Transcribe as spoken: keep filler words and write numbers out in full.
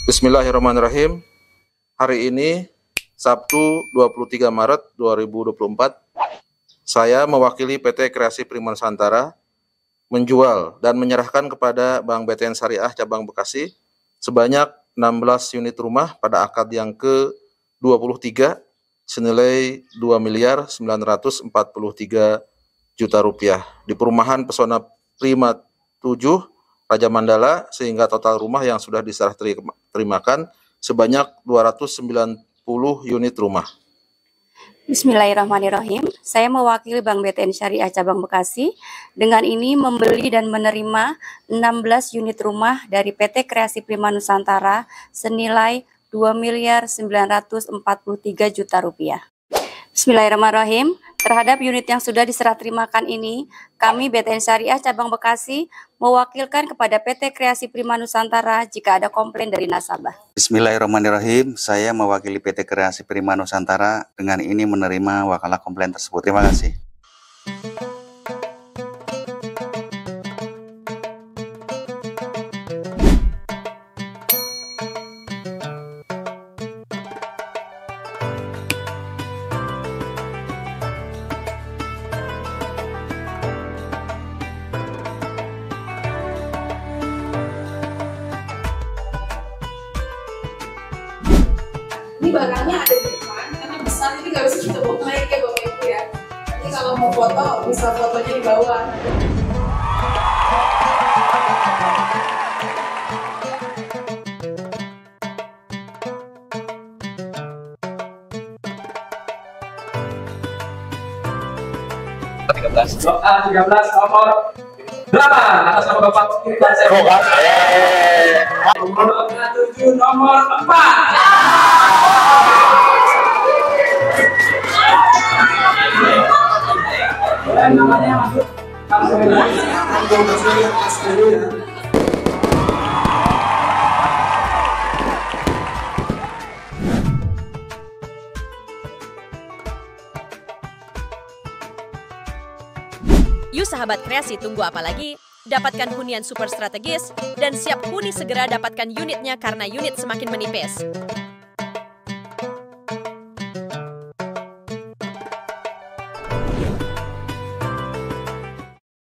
Bismillahirrahmanirrahim. Hari ini Sabtu dua puluh tiga Maret dua ribu dua puluh empat, saya mewakili P T Kreasi Prima Nusantara menjual dan menyerahkan kepada Bank B T N Syariah Cabang Bekasi sebanyak enam belas unit rumah pada akad yang ke dua puluh tiga senilai dua miliar sembilan ratus empat puluh tiga juta rupiah di perumahan Pesona Prima tujuh Raja Mandala, sehingga total rumah yang sudah diserah terimakan sebanyak dua ratus sembilan puluh unit rumah. Bismillahirrahmanirrahim. Saya mewakili Bank B T N Syariah Cabang Bekasi dengan ini membeli dan menerima enam belas unit rumah dari P T Kreasi Prima Nusantara senilai dua miliar sembilan ratus empat puluh tiga juta rupiah. Bismillahirrahmanirrahim. Terhadap unit yang sudah diserah terimakan ini, kami B T N Syariah Cabang Bekasi mewakilkan kepada P T Kreasi Prima Nusantara jika ada komplain dari nasabah. Bismillahirrahmanirrahim. Saya mewakili P T Kreasi Prima Nusantara dengan ini menerima wakalah komplain tersebut. Terima kasih. Ini barangnya ada di depan, karena besar ini nggak bisa kita bawa naik ya Bapak Ibu ya. Jadi kalau mau foto, bisa fotonya di bawah. tiga belas. Doa tiga belas nomor delapan atas nama Bapak Irfan Syariah. Nomor tujuh nomor empat. Dan namanya masuk. Yuk sahabat kreasi, tunggu apa lagi? Dapatkan hunian super strategis dan siap huni segera dapatkan unitnya karena unit semakin menipis.